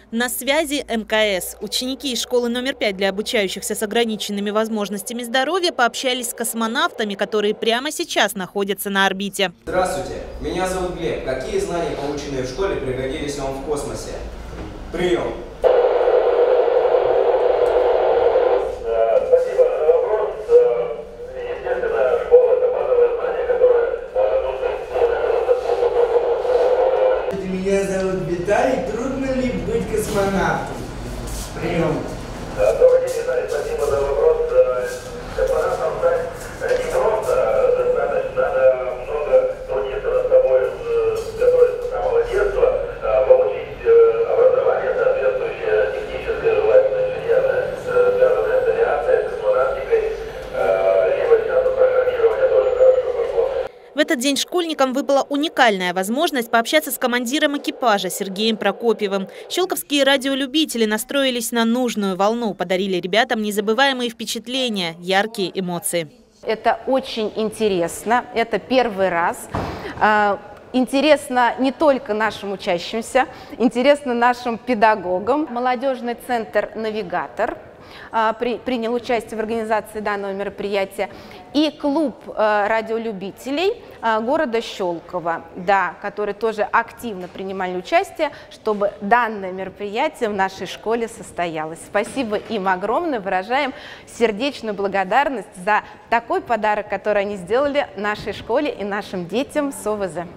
На связи МКС. Ученики из школы номер 5 для обучающихся с ограниченными возможностями здоровья пообщались с космонавтами, которые прямо сейчас находятся на орбите. Здравствуйте, меня зовут Глеб. Какие знания, полученные в школе, пригодились вам в космосе? Прием. Спасибо за вопрос. Естественно, школа – это базовое знание, которое нужно. Меня зовут Виталий. Трудно ли быть космонавтом? Прием. Добрый день, Виталий. Спасибо за вопрос. Космонавтом стать непросто. Достаточно надо много трудиться над собой, готовиться с самого детства, получить образование соответствующее, техническое, желательно инженерное, связанное с авиацией, с космонавтикой. Либо сейчас программирование тоже хорошо пошло. В этот день школьникам выпала уникальная возможность пообщаться с командиром экипажа Сергеем Прокопьевым. Щелковские радиолюбители настроились на нужную волну, подарили ребятам незабываемые впечатления, яркие эмоции. Это очень интересно, это первый раз. Интересно не только нашим учащимся, интересно нашим педагогам. Молодежный центр «Навигатор» принял участие в организации данного мероприятия, и клуб радиолюбителей города Щелково, да, которые тоже активно принимали участие, чтобы данное мероприятие в нашей школе состоялось. Спасибо им огромное, выражаем сердечную благодарность за такой подарок, который они сделали нашей школе и нашим детям с ОВЗ.